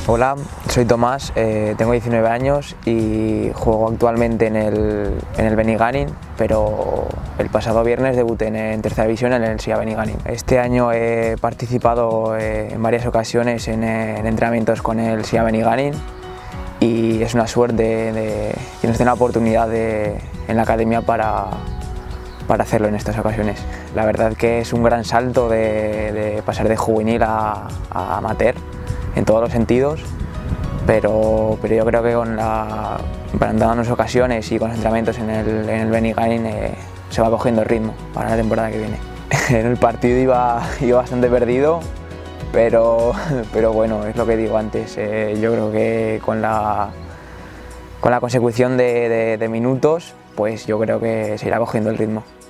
Hola, soy Tomás, tengo 19 años y juego actualmente en el Benigànim, pero el pasado viernes debuté en tercera división en el SIA Benigànim. Este año he participado en varias ocasiones en entrenamientos con el SIA Benigànim y es una suerte que nos den la oportunidad en la academia para hacerlo en estas ocasiones. La verdad que es un gran salto de pasar de juvenil a amateur en todos los sentidos, pero yo creo que dándonos ocasiones y con los entrenamientos en el Benigànim se va cogiendo el ritmo para la temporada que viene. En el partido iba bastante perdido, pero bueno, es lo que digo antes, yo creo que con la consecución de minutos, pues yo creo que se irá cogiendo el ritmo.